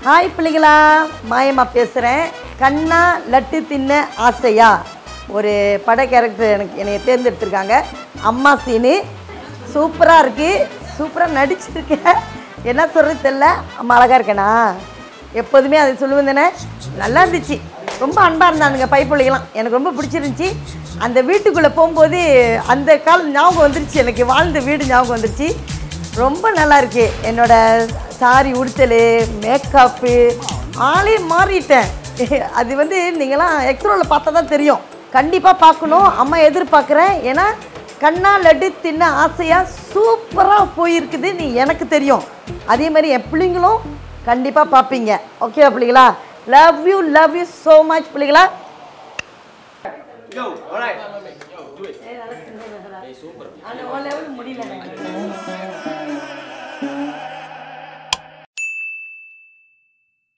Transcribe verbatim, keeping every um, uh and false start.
Hi பிள்ளைகளா, மாயம்மா பேசுகிறேன். கண்ணா லட்டு தின்ன ஆசையா ஒரு பட கேரக்டர் எனக்கு என்னை தேர்ந்தெடுத்திருக்காங்க. அம்மா சீனு சூப்பராக இருக்குது, சூப்பராக நடிச்சிருக்கேன். என்ன சொல்கிறது தெரியல. அம்மா அழகாக இருக்கேனா? எப்போதுமே அதை சொல்லுவேன் தானே. நல்லா இருந்துச்சு, ரொம்ப அன்பாக இருந்தானுங்க பை பிள்ளைகளாம். எனக்கு ரொம்ப பிடிச்சிருந்துச்சி. அந்த வீட்டுக்குள்ளே போகும்போது அந்த காலம் ஞாபகம் வந்துருச்சு, எனக்கு வாழ்ந்த வீடு ஞாபகம் வந்துருச்சு. ரொம்ப நல்லா இருக்கு. என்னோடய சாரி உடுத்தல், மேக்கப்பு, ஆளே மாறிட்டேன். அது வந்து நீங்களாம் எக்ஸ்ரோவில் பார்த்தா தான் தெரியும். கண்டிப்பாக பார்க்கணும். அம்மா எதிர்பார்க்குறேன். ஏன்னா கண்ணா லட்டு தின்ன ஆசையாக சூப்பராக போயிருக்குது, நீ எனக்கு தெரியும். அதே மாதிரி என் பிள்ளைங்களும் கண்டிப்பாக பார்ப்பீங்க. ஓகேவா பிள்ளைங்களா? Love you love you so much பிள்ளைங்களா. முடியல.